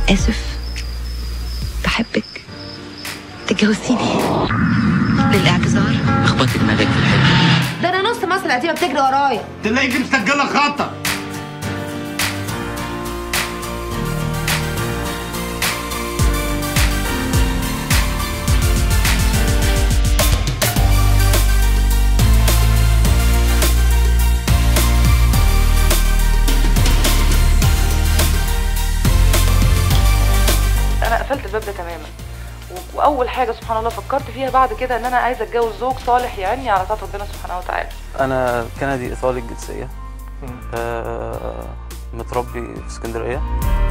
آسف، بحبك، تتجوزيني. للاعتذار. اخبطي دماغك في الحته. ده انا نص مصر القديمه بتجري ورايا. تلاقي دي مسجله خطأ. انا قفلت الباب ده تماما، واول حاجه سبحان الله فكرت فيها بعد كده ان انا عايزه اتجوز زوج صالح يعني على طاعه ربنا سبحانه وتعالى. انا كندي ايطالي الجنسيه، متربي في اسكندريه.